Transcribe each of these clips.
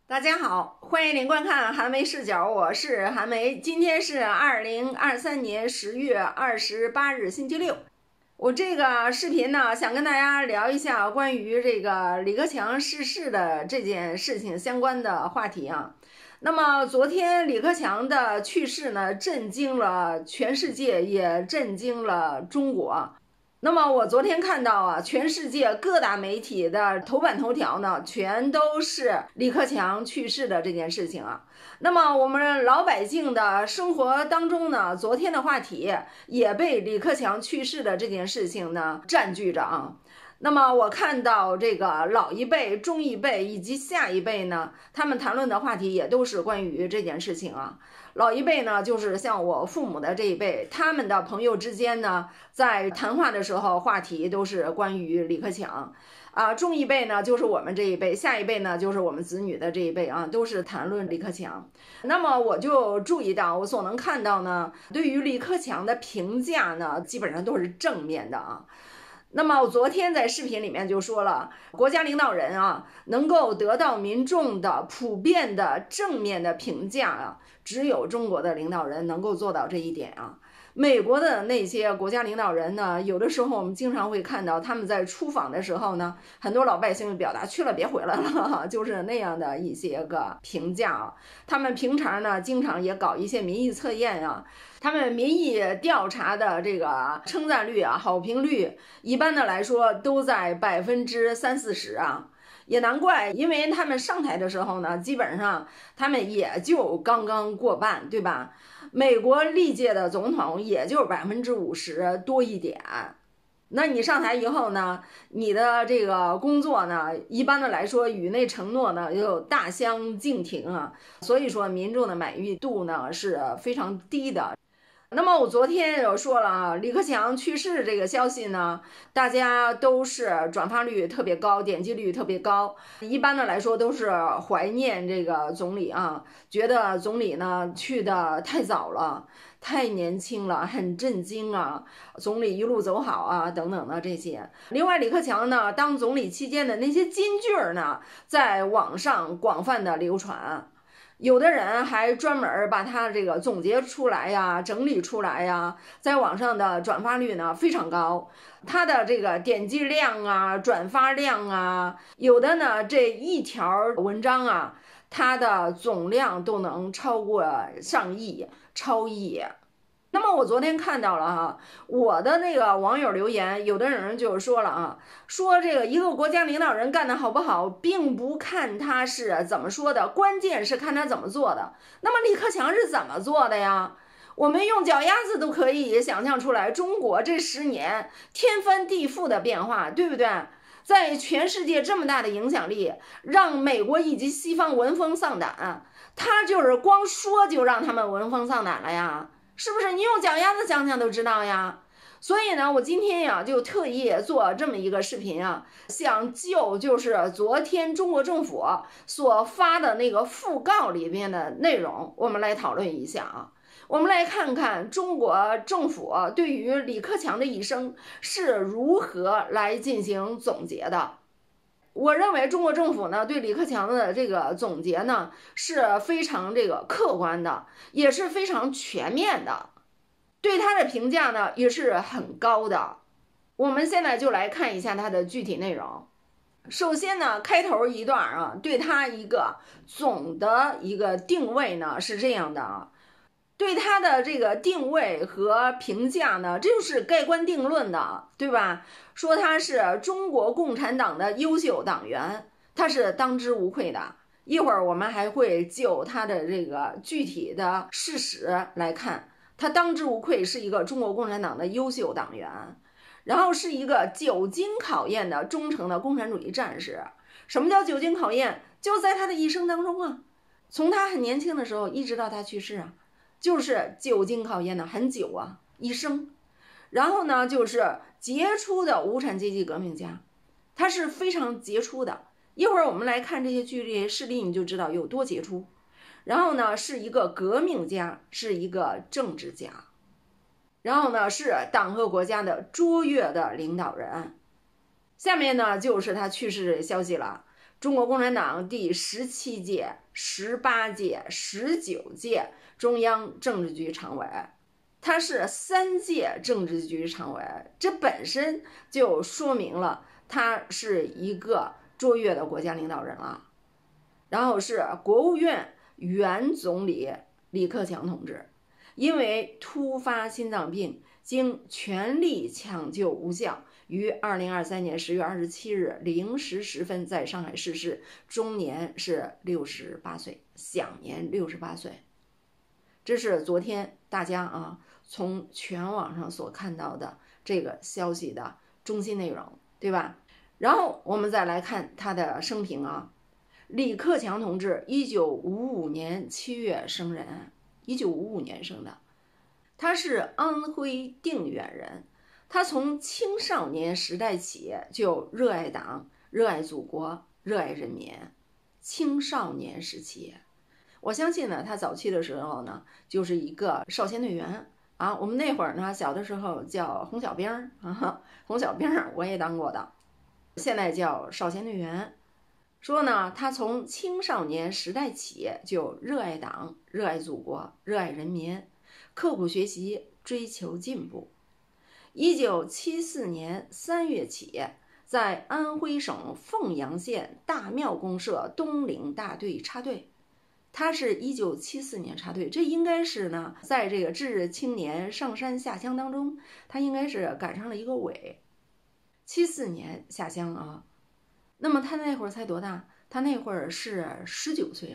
大家好，欢迎您观看韩梅视角，我是韩梅。今天是2023年10月28日，星期六。我这个视频呢，想跟大家聊一下关于这个李克强逝世的这件事情相关的话题啊。那么昨天李克强的去世呢，震惊了全世界，也震惊了中国。那么我昨天看到啊，全世界各大媒体的头版头条呢，全都是李克强去世的这件事情啊。那么我们老百姓的生活当中呢，昨天的话题也被李克强去世的这件事情呢占据着啊。那么我看到这个老一辈、中一辈以及下一辈呢，他们谈论的话题也都是关于这件事情啊。老一辈呢，就是像我父母的这一辈，他们的朋友之间呢，在谈话的时候，话题都是关于李克强啊。中一辈呢，就是我们这一辈，下一辈呢，就是我们子女的这一辈啊，都是谈论李克强。那么我就注意到，我所能看到呢，对于李克强的评价呢，基本上都是正面的啊。那么我昨天在视频里面就说了，国家领导人啊，能够得到民众的普遍的正面的评价啊，只有中国的领导人能够做到这一点啊。美国的那些国家领导人呢，有的时候我们经常会看到他们在出访的时候呢，很多老百姓表达去了别回来了，就是那样的一些个评价啊。他们平常呢，经常也搞一些民意测验啊，他们民意调查的这个称赞率啊、好评率，一般的来说都在30%-40%啊。也难怪，因为他们上台的时候呢，基本上他们也就刚刚过半，对吧？美国历届的总统也就50%多一点。那你上台以后呢，你的这个工作呢，一般的来说与那承诺呢又大相径庭啊，所以说民众的满意度呢是非常低的。那么我昨天有说了啊，李克强去世这个消息呢，大家都是转发率特别高，点击率特别高。一般的来说都是怀念这个总理啊，觉得总理呢去的太早了，太年轻了，很震惊啊，总理一路走好啊，等等的这些。另外，李克强呢当总理期间的那些金句呢，在网上广泛的流传。有的人还专门把他这个总结出来呀，整理出来呀，在网上的转发率呢非常高，他的这个点击量啊、转发量啊，有的呢这一条文章啊，它的总量都能超过上亿、超亿。那么我昨天看到了哈，我的那个网友留言，有的人就说了啊，说这个一个国家领导人干得好不好，并不看他是怎么说的，关键是看他怎么做的。那么李克强是怎么做的呀？我们用脚丫子都可以想象出来，中国这10年天翻地覆的变化，对不对？在全世界这么大的影响力，让美国以及西方闻风丧胆，他就是光说就让他们闻风丧胆了呀。是不是你用脚丫子想想都知道呀？所以呢，我今天呀就特意做这么一个视频啊，想就是昨天中国政府所发的那个讣告里面的内容，我们来讨论一下啊。我们来看看中国政府对于李克强的一生是如何来进行总结的。我认为中国政府呢对李克强的这个总结呢是非常这个客观的，也是非常全面的，对他的评价呢也是很高的。我们现在就来看一下他的具体内容。首先呢，开头一段啊，对他一个总的一个定位呢是这样的啊。对他的这个定位和评价呢，这就是盖棺定论的，对吧？说他是中国共产党的优秀党员，他是当之无愧的。一会儿我们还会就他的这个具体的事实来看，他当之无愧是一个中国共产党的优秀党员，然后是一个久经考验的忠诚的共产主义战士。什么叫久经考验？就在他的一生当中啊，从他很年轻的时候一直到他去世啊，就是久经考验的，很久啊，一生。然后呢，就是杰出的无产阶级革命家，他是非常杰出的。一会儿我们来看这些剧烈事例，你就知道有多杰出。然后呢，是一个革命家，是一个政治家，然后呢，是党和国家的卓越的领导人。下面呢，就是他去世的消息了。 中国共产党第17届、18届、19届中央政治局常委，他是3届政治局常委，这本身就说明了他是一个卓越的国家领导人了。然后是国务院原总理李克强同志，因为突发心脏病，经全力抢救无效，于2023年10月27日0时10分在上海逝世，终年是68岁，享年68岁。这是昨天大家从全网上所看到的这个消息的中心内容，对吧？然后我们再来看他的生平李克强同志1955年7月生人，1955年生的，他是安徽定远人。他从青少年时代起就热爱党、热爱祖国、热爱人民。青少年时期，我相信呢，他早期的时候呢，就是一个少先队员我们那会儿呢，小的时候叫红小兵红小兵我也当过的，现在叫少先队员。说呢，他从青少年时代起就热爱党、热爱祖国、热爱人民，刻苦学习，追求进步。1974年3月起，在安徽省凤阳县大庙公社东岭大队插队。他是1974年插队，这应该是呢，在这个致青年上山下乡当中，他应该是赶上了一个尾。74年下乡那么他那会儿才多大？他那会儿是19岁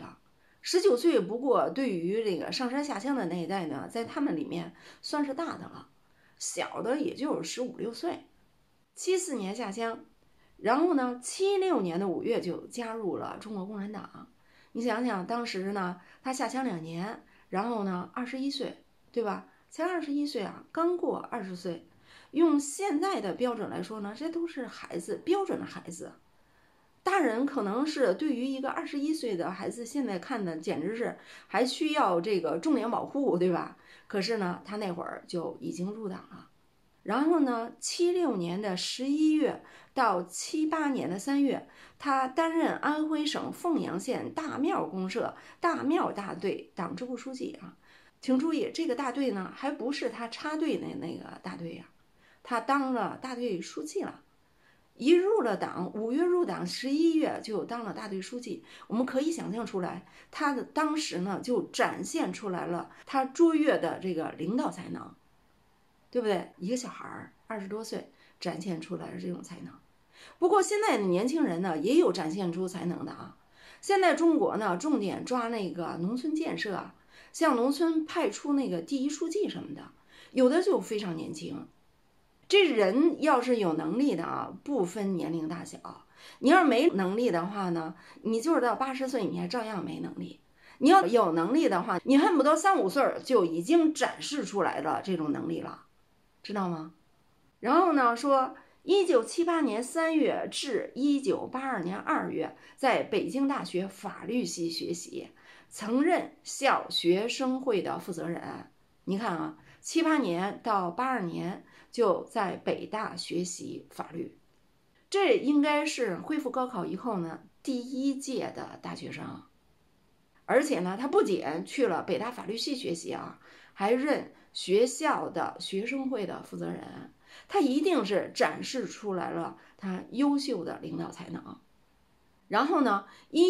19岁，不过对于这个上山下乡的那一代呢，在他们里面算是大的了，小的也就是15、16岁。74年下乡，然后呢，76年的5月就加入了中国共产党。你想想，当时呢，他下乡2年，然后呢，21岁，对吧？才21岁刚过20岁。用现在的标准来说呢，这都是孩子，标准的孩子。大人可能是对于一个21岁的孩子，现在看的简直是还需要这个重点保护，对吧？可是呢，他那会儿就已经入党了。然后呢，76年的11月到78年的3月，他担任安徽省凤阳县大庙公社大庙大队党支部书记请注意，这个大队呢，还不是他插队的那个大队他当了大队书记了。一入了党，5月入党，11月就当了大队书记。我们可以想象出来，他的当时呢就展现出来了他卓越的这个领导才能，对不对？一个小孩20多岁展现出来的这种才能。不过现在的年轻人呢也有展现出才能的现在中国呢重点抓那个农村建设像农村派出那个第一书记什么的，有的就非常年轻。这人要是有能力的不分年龄大小。你要是没能力的话呢，你就是到80岁你还照样没能力。你要有能力的话，你恨不得3、5岁就已经展示出来了这种能力了，知道吗？然后呢，说1978年3月至1982年2月，在北京大学法律系学习，曾任校学生会的负责人。你看78年到82年就在北大学习法律，这应该是恢复高考以后呢第1届的大学生。而且呢，他不仅去了北大法律系学习还任学校的学生会的负责人。他一定是展示出来了他优秀的领导才能。然后呢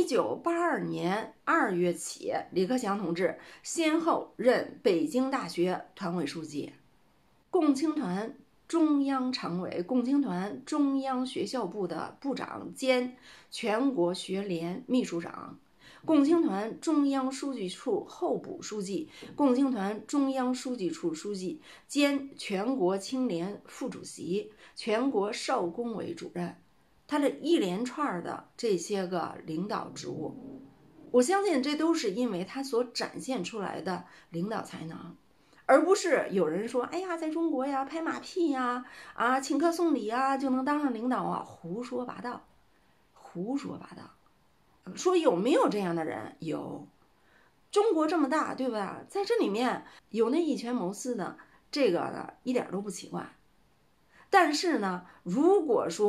，1982年2月起，李克强同志先后任北京大学团委书记、共青团中央常委、共青团中央学校部的部长兼全国学联秘书长、共青团中央书记处候补书记、共青团中央书记处书记兼全国青联副主席、全国少工委主任。他这一连串的这些个领导职务，我相信这都是因为他所展现出来的领导才能，而不是有人说哎呀，在中国拍马屁请客送礼就能当上领导胡说八道，胡说八道。说有没有这样的人？有。中国这么大，对吧？在这里面有那以权谋私的，这个呢一点都不奇怪。但是呢，如果说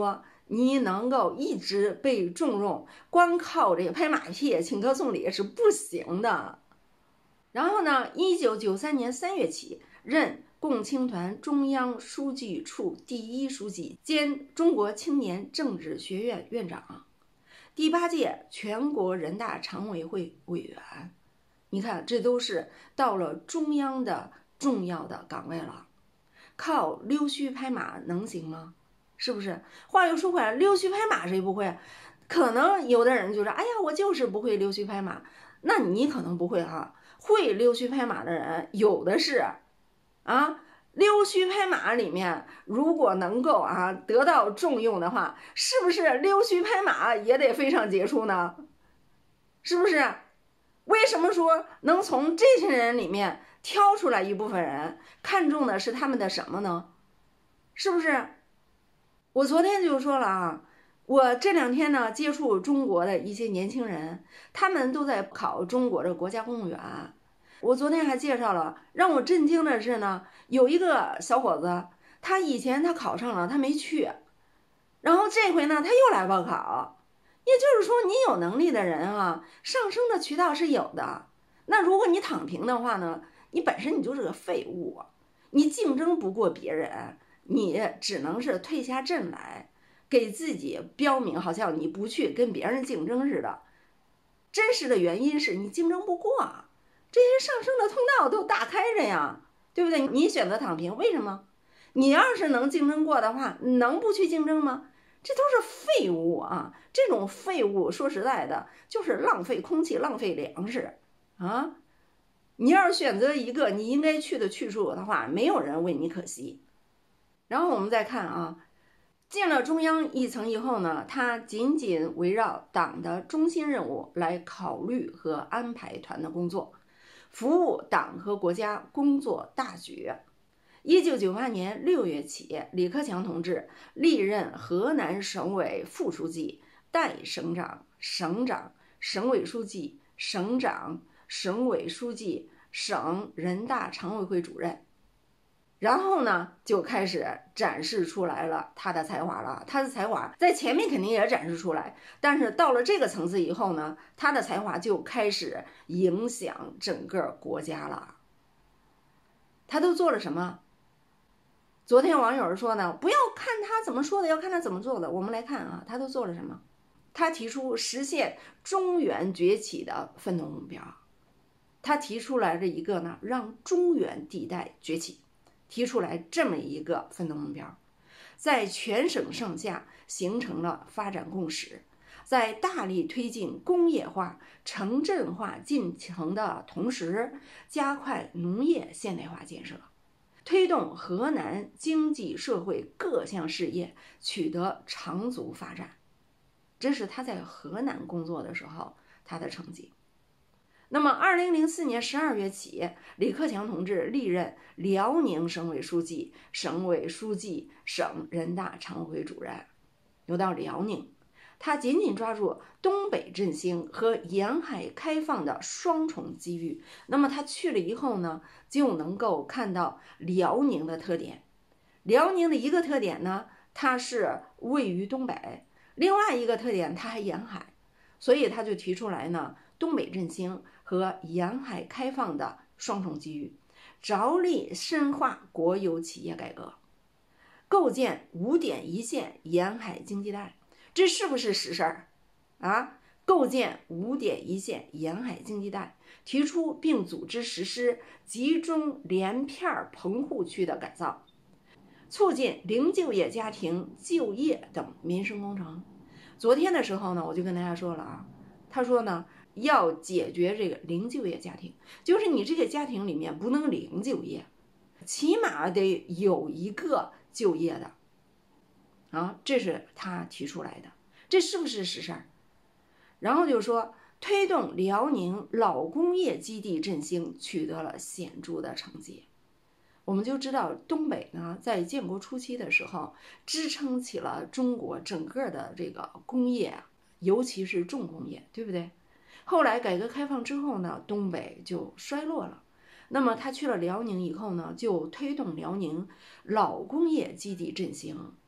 你能够一直被重用，光靠这个拍马屁、请客送礼是不行的。然后呢，1993年3月起任共青团中央书记处第1书记兼中国青年政治学院院长，第8届全国人大常委会委员。你看，这都是到了中央的重要的岗位了，靠溜须拍马能行吗？是不是？话又说回来，溜须拍马谁不会？可能有的人就说，哎呀，我就是不会溜须拍马。那你可能不会哈，会溜须拍马的人有的是啊。溜须拍马里面，如果能够得到重用的话，是不是溜须拍马也得非常杰出呢？是不是？为什么说能从这些人里面挑出来一部分人，看重的是他们的什么呢？是不是？我昨天就说了我这2天呢接触中国的一些年轻人，他们都在考中国的国家公务员。我昨天还介绍了，让我震惊的是呢，有一个小伙子，他以前他考上了，他没去，然后这回呢他又来报考。也就是说，你有能力的人上升的渠道是有的。那如果你躺平的话呢，你本身你就是个废物，你竞争不过别人，你只能是退下阵来，给自己标明好像你不去跟别人竞争似的。真实的原因是你竞争不过，这些上升的通道都打开着呀，对不对？你选择躺平，为什么？你要是能竞争过的话，能不去竞争吗？这都是废物这种废物说实在的就是浪费空气、浪费粮食你要是选择一个你应该去的去处的话，没有人为你可惜。然后我们再看进了中央一层以后呢，他紧紧围绕党的中心任务来考虑和安排团的工作，服务党和国家工作大局。1998年6月起，李克强同志历任河南省委副书记、代省长、省长、省委书记、省长、省委书记、省人大常委会主任。然后呢，就开始展示出来了他的才华了。他的才华在前面肯定也展示出来，但是到了这个层次以后呢，他的才华就开始影响整个国家了。他都做了什么？昨天网友说呢，不要看他怎么说的，要看他怎么做的。我们来看他都做了什么。他提出实现中原崛起的奋斗目标，他提出来的一个呢，让中原地带崛起，提出来这么一个奋斗目标，在全省上下形成了发展共识，在大力推进工业化、城镇化进程的同时，加快农业现代化建设，推动河南经济社会各项事业取得长足发展。这是他在河南工作的时候他的成绩。那么2004年12月起，李克强同志历任辽宁省委书记、省委书记、省人大常委会主任。又到辽宁，他紧紧抓住东北振兴和沿海开放的双重机遇。那么他去了以后呢，就能够看到辽宁的特点。辽宁的一个特点呢，它是位于东北，另外一个特点它还沿海，所以他就提出来呢，东北振兴和沿海开放的双重机遇，着力深化国有企业改革，构建5点一线沿海经济带。这是不是实事儿构建5点一线沿海经济带，提出并组织实施集中连片棚户区的改造，促进零就业家庭就业等民生工程。昨天的时候呢，我就跟大家说了他说呢，要解决这个零就业家庭，就是你这个家庭里面不能零就业，起码得有一个就业的这是他提出来的，这是不是实事儿？然后就说推动辽宁老工业基地振兴取得了显著的成绩。我们就知道东北呢，在建国初期的时候，支撑起了中国整个的这个工业，尤其是重工业，对不对？后来改革开放之后呢，东北就衰落了。那么他去了辽宁以后呢，就推动辽宁老工业基地振兴。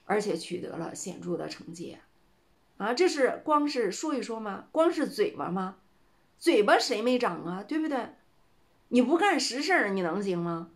而且取得了显著的成绩啊！这是光是说一说吗？光是嘴巴吗？嘴巴谁没长啊？对不对？你不干实事你能行吗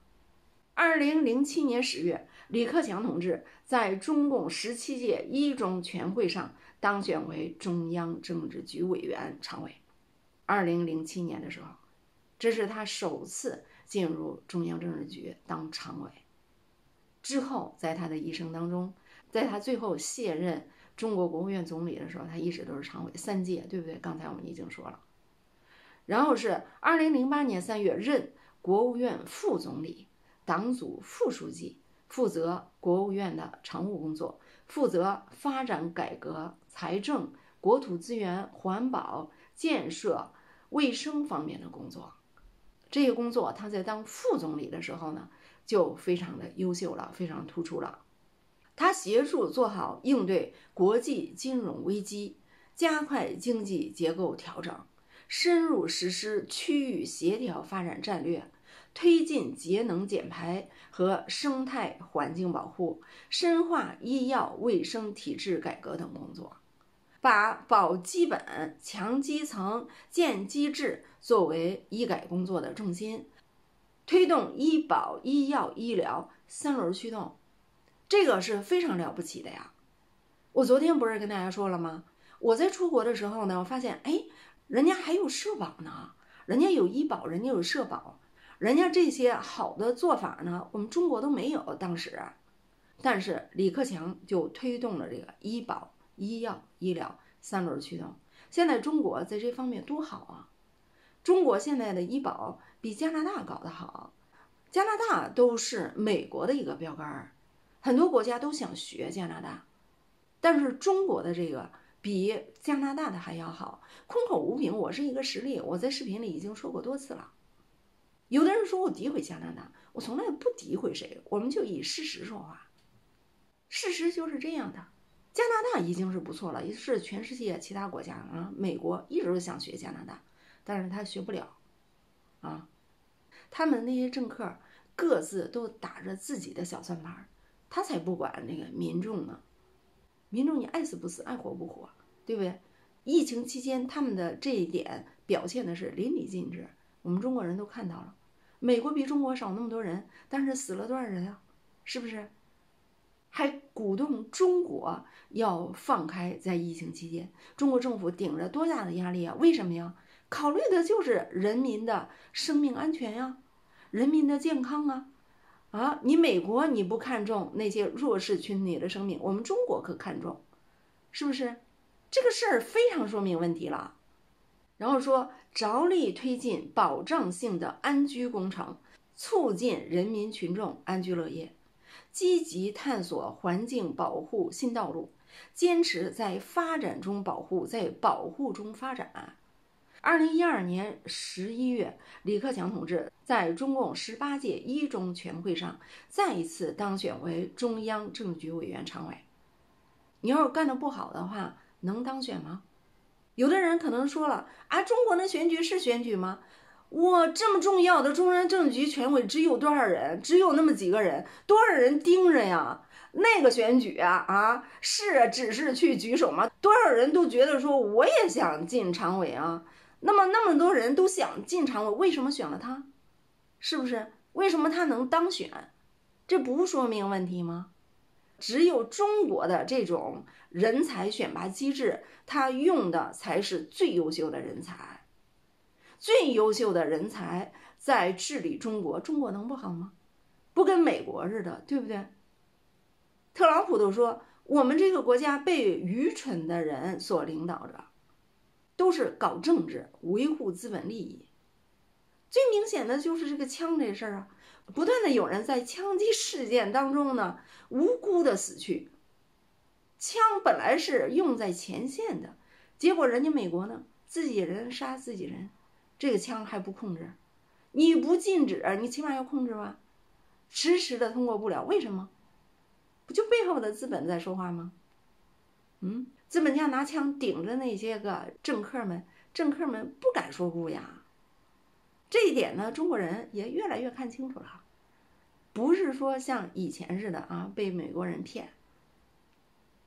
？2007年10月，李克强同志在中共17届一中全会上当选为中央政治局委员常委。2007年的时候，这是他首次进入中央政治局当常委。之后在他的一生当中，在他最后卸任中国国务院总理的时候，他一直都是常委3届，对不对？刚才我们已经说了。然后是2008年3月任国务院副总理、党组副书记，负责国务院的常务工作，负责发展改革、财政、国土资源、环保、建设、卫生方面的工作。这些工作他在当副总理的时候呢，就非常的优秀了，非常突出了。他协助做好应对国际金融危机，加快经济结构调整，深入实施区域协调发展战略，推进节能减排和生态环境保护，深化医药卫生体制改革等工作，把保基本、强基层、建机制作为医改工作的重心，推动医保、医药、医疗3轮驱动，这个是非常了不起的呀。我昨天不是跟大家说了吗？我在出国的时候呢，我发现人家还有社保呢，人家有医保，人家有社保，人家这些好的做法呢，我们中国都没有当时。但是李克强就推动了这个医保、医药、医疗3轮驱动。现在中国在这方面多好啊！中国现在的医保比加拿大搞得好，加拿大都是美国的一个标杆，很多国家都想学加拿大，但是中国的这个比加拿大的还要好。空口无凭，我是一个实例，我在视频里已经说过多次了。有的人说我诋毁加拿大，我从来不诋毁谁，我们就以事实说话。事实就是这样的，加拿大已经是不错了，也是全世界其他国家啊，美国一直都想学加拿大，但是他学不了啊。他们那些政客各自都打着自己的小算盘，他才不管那个民众呢。民众你爱死不死，爱活不活，对不对？疫情期间他们的这一点表现的是淋漓尽致，我们中国人都看到了。美国比中国少那么多人，但是死了多少人啊？是不是？还鼓动中国要放开，在疫情期间中国政府顶着多大的压力啊？为什么呀？考虑的就是人民的生命安全呀，人民的健康啊！你美国你不看重那些弱势群体的生命，我们中国可看重，是不是？这个事儿非常说明问题了。然后说着力推进保障性的安居工程，促进人民群众安居乐业，积极探索环境保护新道路，坚持在发展中保护，在保护中发展。2012年11月，李克强同志在中共18届一中全会上再一次当选为中央政治局委员常委。你要是干得不好的话，能当选吗？有的人可能说了中国的选举是选举吗？我这么重要的中央政治局全委只有多少人？只有那么几个人，多少人盯着呀？那个选举是只是去举手吗？多少人都觉得说我也想进常委啊？那么多人都想进常委，为什么选了他？是不是？为什么他能当选？这不说明问题吗？只有中国的这种人才选拔机制，他用的才是最优秀的人才。最优秀的人才在治理中国，中国能不好吗？不跟美国似的，对不对？特朗普都说我们这个国家被愚蠢的人所领导着，都是搞政治，维护资本利益。最明显的就是这个枪这事儿不断的有人在枪击事件当中呢无辜的死去。枪本来是用在前线的，结果人家美国呢自己人杀自己人，这个枪还不控制，你不禁止，你起码要控制吧，迟迟的通过不了，为什么？不就背后的资本在说话吗？资本家拿枪顶着那些个政客们，政客们不敢说不呀。这一点呢，中国人也越来越看清楚了，不是说像以前似的被美国人骗。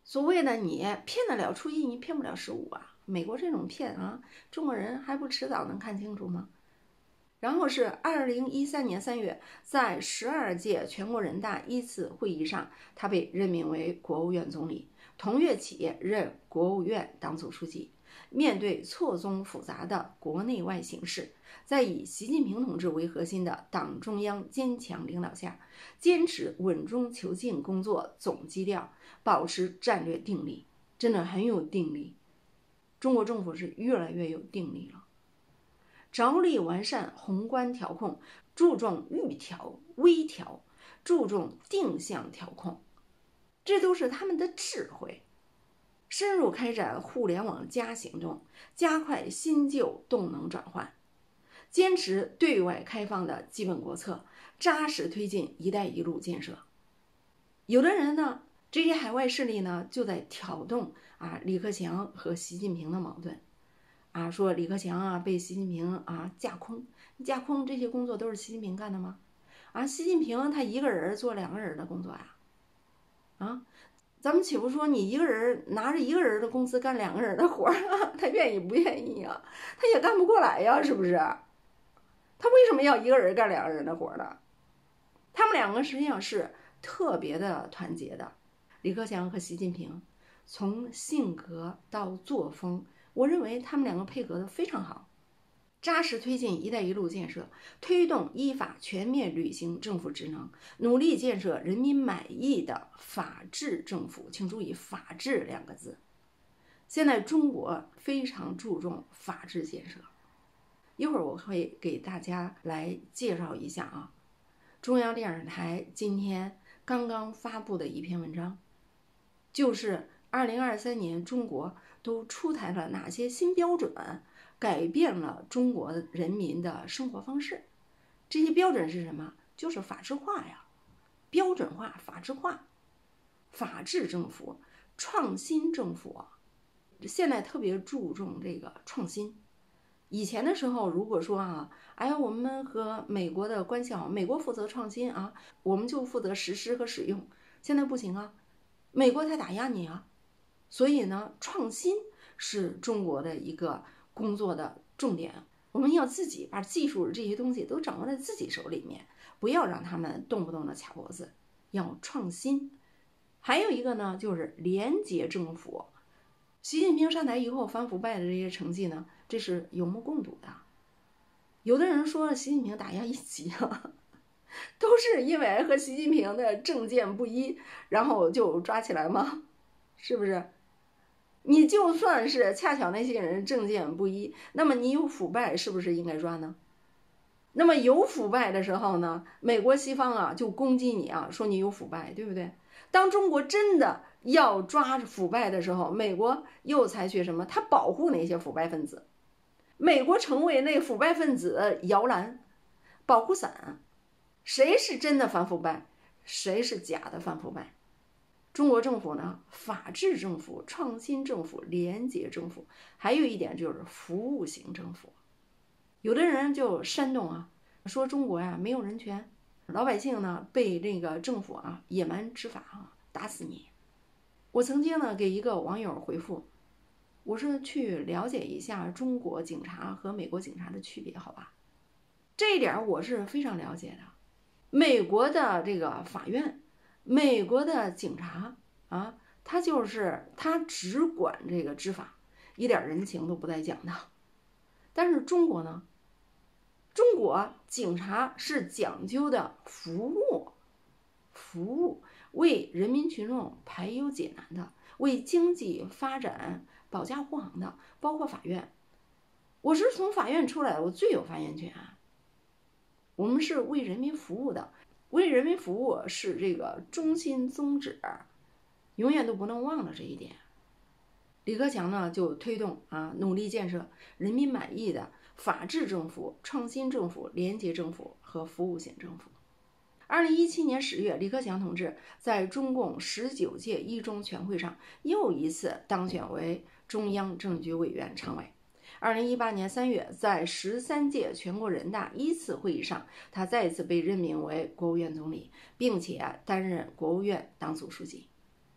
所谓的你骗得了初一，你骗不了15啊。美国这种骗啊，中国人还不迟早能看清楚吗？然后是2013年3月，在12届全国人大1次会议上，他被任命为国务院总理，同月起任国务院党组书记。面对错综复杂的国内外形势，在以习近平同志为核心的党中央坚强领导下，坚持稳中求进工作总基调，保持战略定力，真的很有定力。中国政府是越来越有定力了，着力完善宏观调控，注重预调、微调，注重定向调控，这都是他们的智慧。深入开展互联网+行动，加快新旧动能转换，坚持对外开放的基本国策，扎实推进“一带一路”建设。有的人呢，这些海外势力呢，就在挑动李克强和习近平的矛盾，说李克强被习近平架空这些工作都是习近平干的吗？习近平他一个人做2个人的工作呀？咱们且不说你一个人拿着1个人的工资干2个人的活他愿意不愿意呀？他也干不过来呀，是不是？他为什么要1个人干2个人的活呢？他们2个实际上是特别的团结的。李克强和习近平从性格到作风，我认为他们2个配合的非常好。扎实推进“一带一路”建设，推动依法全面履行政府职能，努力建设人民满意的法治政府。请注意"法治"2个字。现在中国非常注重法治建设，一会儿我会给大家来介绍一下中央电视台今天刚刚发布的一篇文章，就是2023年中国都出台了哪些新标准，改变了中国人民的生活方式。这些标准是什么？就是法治化呀，标准化、法治化，法治政府、创新政府。现在特别注重这个创新。以前的时候，如果说我们和美国的关系好，美国负责创新我们就负责实施和使用。现在不行美国才打压你所以呢，创新是中国的一个工作的重点。我们要自己把技术这些东西都掌握在自己手里面，不要让他们动不动的卡脖子，要创新。还有一个呢，就是廉洁政府。习近平上台以后反腐败的这些成绩呢，这是有目共睹的。有的人说习近平打压异己都是因为和习近平的政见不一，然后就抓起来吗？是不是？你就算是恰巧那些人政见不一，那么你有腐败是不是应该抓呢？那么有腐败的时候呢，美国西方就攻击你说你有腐败，对不对？当中国真的要抓腐败的时候，美国又采取什么？他保护那些腐败分子，美国成为那腐败分子摇篮、保护伞。谁是真的反腐败，谁是假的反腐败？中国政府呢，法治政府、创新政府、廉洁政府，还有一点就是服务型政府。有的人就煽动说中国没有人权，老百姓呢被这个政府野蛮执法打死你。我曾经呢给一个网友回复，我说去了解一下中国警察和美国警察的区别，好吧？这一点我是非常了解的。美国的这个法院，美国的警察他只管这个执法，一点人情都不带讲的。但是中国呢，中国警察是讲究的服务，为人民群众排忧解难的，为经济发展保驾护航的，包括法院。我是从法院出来的，我最有发言权。我们是为人民服务的，为人民服务是这个中心宗旨，永远都不能忘了这一点。李克强呢就推动努力建设人民满意的法治政府、创新政府、廉洁政府和服务型政府。2017年10月，李克强同志在中共19届一中全会上又一次当选为中央政治局委员、常委。2018年3月，在13届全国人大1次会议上，他再次被任命为国务院总理，并且担任国务院党组书记。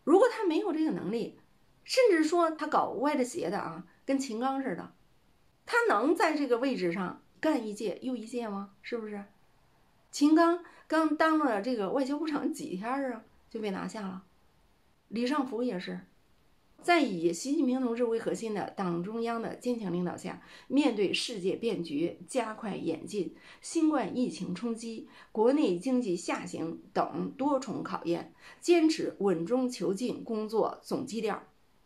如果他没有这个能力，甚至说他搞歪的斜的啊，跟秦刚似的，他能在这个位置上干一届又一届吗？是不是？秦刚刚当了这个外交部长几天啊，就被拿下了。李尚福也是，在以习近平同志为核心的党中央的坚强领导下，面对世界变局加快演进、新冠疫情冲击、国内经济下行等多重考验，坚持稳中求进工作总基调，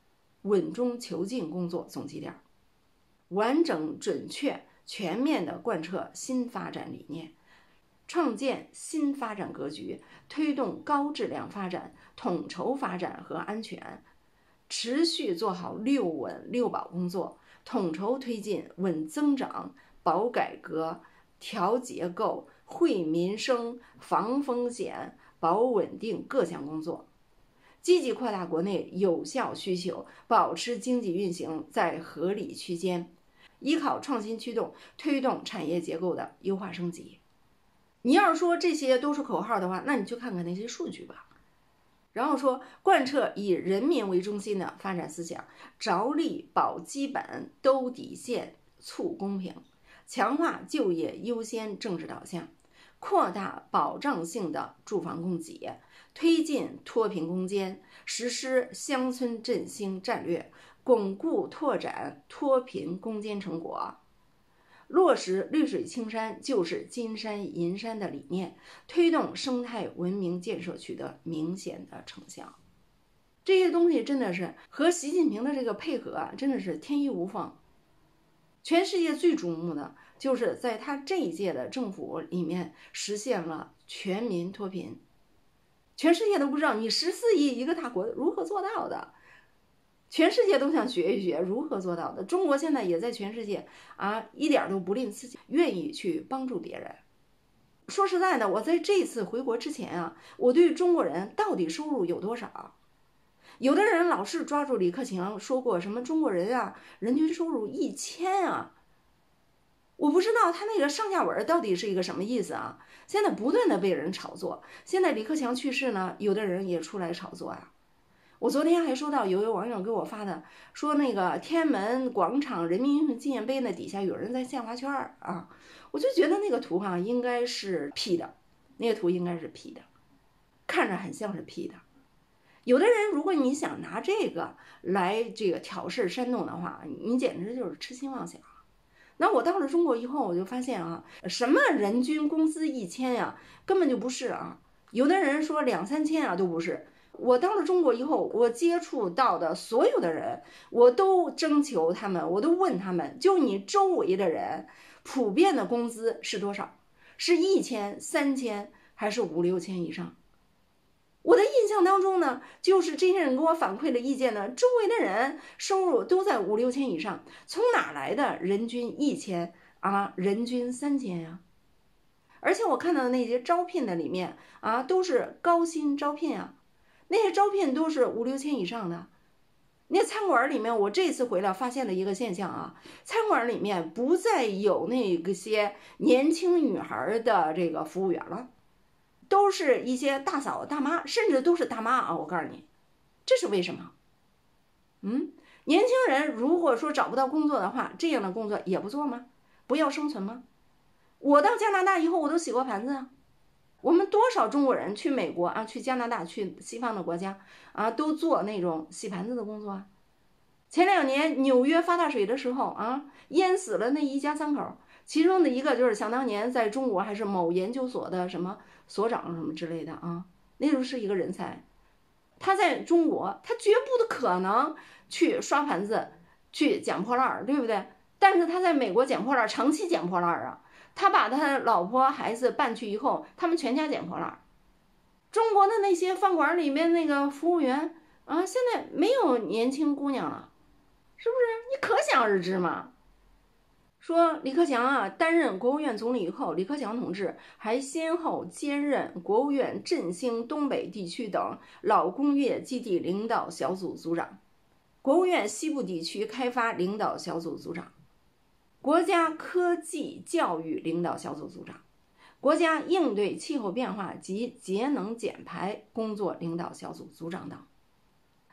完整准确全面地贯彻新发展理念，创建新发展格局，推动高质量发展、统筹发展和安全，持续做好六稳六保工作，统筹推进稳增长、保改革、调结构、惠民生、防风险、保稳定各项工作，积极扩大国内有效需求，保持经济运行在合理区间，依靠创新驱动，推动产业结构的优化升级。你要是说这些都是口号的话，那你就看看那些数据吧。然后说贯彻以人民为中心的发展思想，着力保基本、兜底线、促公平，强化就业优先政治导向，扩大保障性的住房供给，推进脱贫攻坚，实施乡村振兴战略，巩固拓展脱贫攻坚成果，落实绿水青山就是金山银山的理念，推动生态文明建设取得明显的成效。这些东西真的是和习近平的这个配合啊，真的是天衣无缝。全世界最瞩目的就是在他这一届的政府里面实现了全民脱贫。全世界都不知道你14亿一个大国如何做到的，全世界都想学一学如何做到的。中国现在也在全世界啊，一点都不吝自己，愿意去帮助别人。说实在的，我在这次回国之前啊，我对中国人到底收入有多少？有的人老是抓住李克强说过什么中国人啊，人均收入1000啊，我不知道他那个上下文到底是一个什么意思啊？现在不断的被人炒作，现在李克强去世呢，有的人也出来炒作啊。我昨天还收到有一位网友给我发的，说那个天安门广场人民英雄纪念碑那底下有人在献花圈啊，我就觉得那个图哈应该是 P 的，那个图应该是 P 的，看着很像是 P 的。有的人如果你想拿这个来这个挑事煽动的话，你简直就是痴心妄想。那我到了中国以后，我就发现啊，什么人均工资1000呀，根本就不是啊。有的人说2-3千啊，都不是。我到了中国以后，我接触到的所有的人，我都征求他们，我都问他们，就你周围的人普遍的工资是多少？是1000、3000还是5-6千以上？我的印象当中呢，就是这些人给我反馈的意见呢，周围的人收入都在5-6千以上，从哪来的人均1000啊，人均3000呀？而且我看到的那些招聘的里面啊，都是高薪招聘啊，那些招聘都是5-6千以上的。那餐馆里面，我这次回来发现的一个现象啊，餐馆里面不再有那些年轻女孩的这个服务员了。都是一些大嫂大妈，甚至都是大妈啊！我告诉你，这是为什么？年轻人如果说找不到工作的话，这样的工作也不做吗？不要生存吗？我到加拿大以后，我都洗过盘子啊。我们多少中国人去美国啊，去加拿大，去西方的国家啊，都做那种洗盘子的工作啊。前2年纽约发大水的时候啊，淹死了那一家3口，其中的一个就是想当年在中国还是某研究所的什么所长什么之类的啊，那时候是一个人才。他在中国，他绝不可能去刷盘子，去捡破烂，对不对？但是他在美国捡破烂，长期捡破烂啊。他把他老婆孩子搬去以后，他们全家捡破烂。中国的那些饭馆里面那个服务员啊，现在没有年轻姑娘了，是不是？你可想而知嘛。说李克强啊，担任国务院总理以后，李克强同志还先后兼任国务院振兴东北地区等老工业基地领导小组组长、国务院西部地区开发领导小组组长、国家科技教育领导小组组长、国家应对气候变化及节能减排工作领导小组组长等。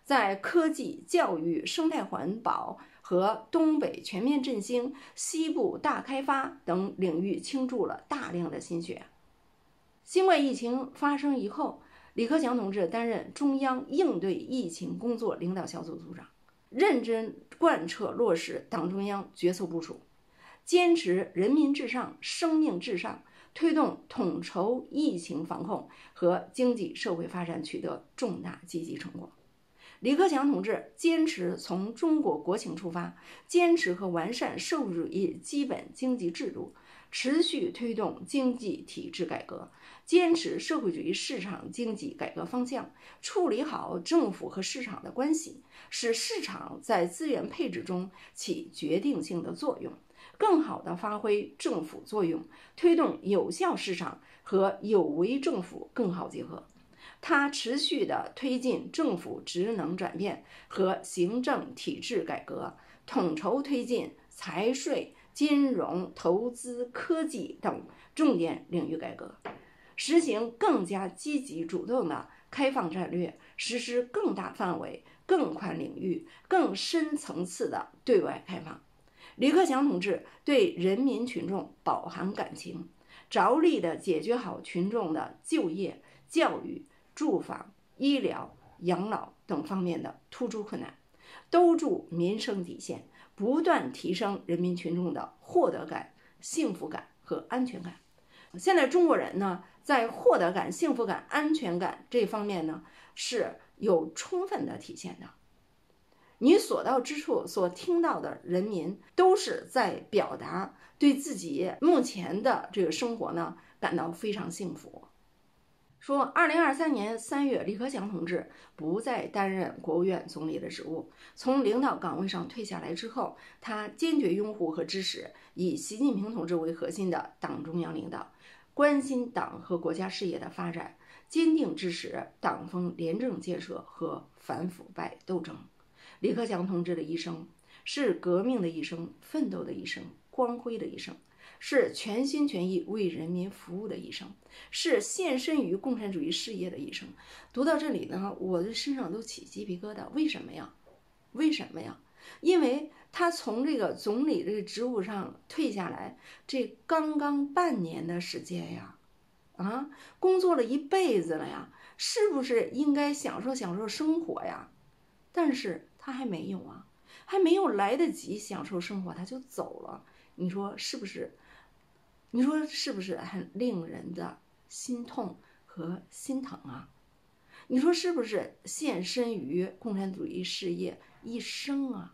在科技、教育、生态环保和东北全面振兴、西部大开发等领域倾注了大量的心血。新冠疫情发生以后，李克强同志担任中央应对疫情工作领导小组组长，认真贯彻落实党中央决策部署，坚持人民至上、生命至上，推动统筹疫情防控和经济社会发展取得重大积极成果。李克强同志坚持从中国国情出发，坚持和完善社会主义基本经济制度，持续推动经济体制改革，坚持社会主义市场经济改革方向，处理好政府和市场的关系，使市场在资源配置中起决定性的作用，更好地发挥政府作用，推动有效市场和有为政府更好结合。他持续地推进政府职能转变和行政体制改革，统筹推进财税、金融、投资、科技等重点领域改革，实行更加积极主动的开放战略，实施更大范围、更宽领域、更深层次的对外开放。李克强同志对人民群众饱含感情，着力地解决好群众的就业、教育、住房、医疗、养老等方面的突出困难，兜住民生底线，不断提升人民群众的获得感、幸福感和安全感。现在中国人呢，在获得感、幸福感、安全感这方面呢，是有充分的体现的。你所到之处所听到的人民都是在表达对自己目前的这个生活呢感到非常幸福。说2023年3月，李克强同志不再担任国务院总理的职务，从领导岗位上退下来之后，他坚决拥护和支持以习近平同志为核心的党中央领导，关心党和国家事业的发展，坚定支持党风廉政建设和反腐败斗争。李克强同志的一生是革命的一生，奋斗的一生，光辉的一生，是全心全意为人民服务的一生，是献身于共产主义事业的一生。读到这里呢，我的身上都起鸡皮疙瘩。为什么呀？为什么呀？因为他从这个总理这个职务上退下来，这刚刚半年的时间呀，工作了一辈子了呀，是不是应该享受享受生活呀？但是他还没有啊，还没有来得及享受生活，他就走了。你说是不是？你说是不是很令人的心痛和心疼啊？你说是不是献身于共产主义事业一生啊？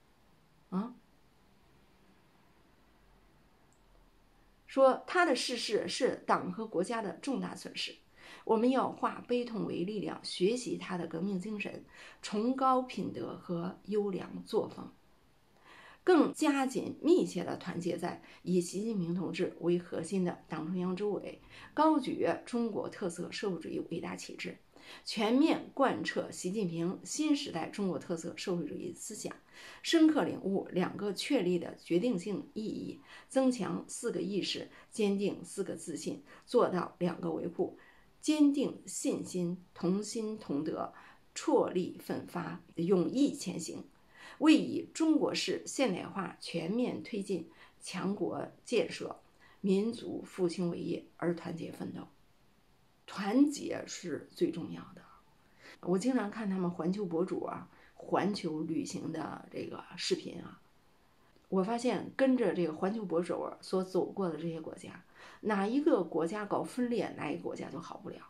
说他的逝世是党和国家的重大损失，我们要化悲痛为力量，学习他的革命精神，崇高品德和优良作风，更加紧密切地团结在以习近平同志为核心的党中央周围，高举中国特色社会主义伟大旗帜，全面贯彻习近平新时代中国特色社会主义思想，深刻领悟2个确立的决定性意义，增强4个意识，坚定4个自信，做到2个维护，坚定信心，同心同德，踔厉奋发，勇毅前行，为以中国式现代化全面推进强国建设、民族复兴伟业而团结奋斗。团结是最重要的。我经常看他们环球博主环球旅行的这个视频我发现跟着这个环球博主所走过的这些国家，哪一个国家搞分裂，哪一个国家就好不了，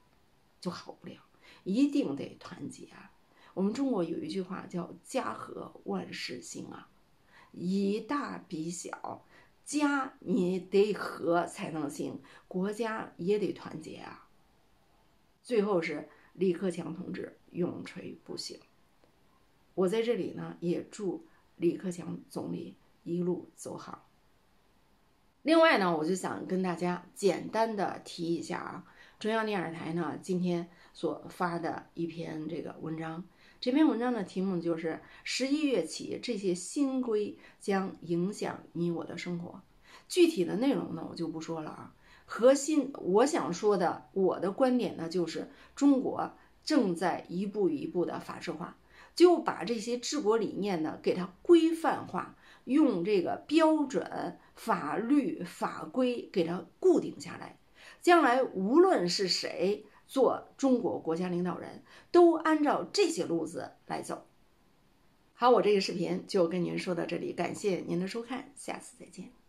一定得团结我们中国有一句话叫家和万事兴以大比小，家你得和才能兴，国家也得团结最后是李克强同志永垂不朽。我在这里呢，也祝李克强总理一路走好。另外呢，我就想跟大家简单的提一下中央电视台呢今天所发的一篇这个文章。这篇文章的题目就是11月起这些新规将影响你我的生活。具体的内容呢我就不说了核心我想说的，我的观点呢就是中国正在一步一步的法治化，就把这些治国理念呢给它规范化，用这个标准、法律、法规给它固定下来。将来无论是谁做中国国家领导人，都按照这些路子来走。好，我这个视频就跟您说到这里，感谢您的收看，下次再见。